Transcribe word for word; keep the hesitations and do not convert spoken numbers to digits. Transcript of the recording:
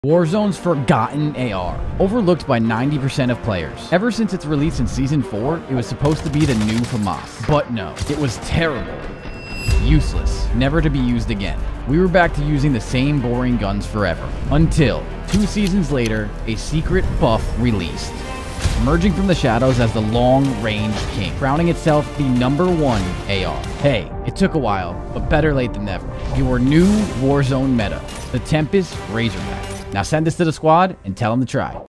Warzone's forgotten A R, overlooked by ninety percent of players. Ever since its release in Season four, it was supposed to be the new FAMAS. But no, it was terrible. Useless, never to be used again. We were back to using the same boring guns forever. Until, two seasons later, a secret buff released. Emerging from the shadows as the long-range king, crowning itself the number one A R. Hey, it took a while, but better late than never. Your new Warzone meta, the Tempest Razorback. Now send this to the squad and tell them to try.